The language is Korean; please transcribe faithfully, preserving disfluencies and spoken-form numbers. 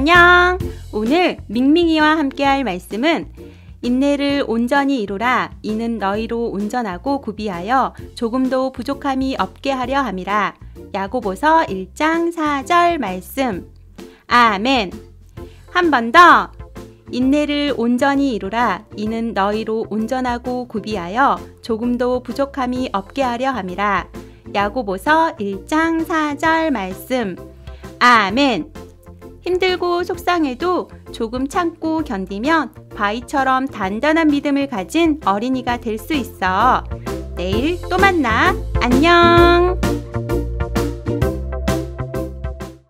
안녕! 오늘 밍밍이와 함께 할 말씀은 인내를 온전히 이루라. 이는 너희로 온전하고 구비하여 조금도 부족함이 없게 하려 함이라. 야고보서 일 장 사 절 말씀. 아멘. 한 번 더. 인내를 온전히 이루라. 이는 너희로 온전하고 구비하여 조금도 부족함이 없게 하려 함이라. 야고보서 일 장 사 절 말씀. 아멘. 힘들고 속상해도 조금 참고 견디면 바위처럼 단단한 믿음을 가진 어린이가 될 수 있어. 내일 또 만나. 안녕.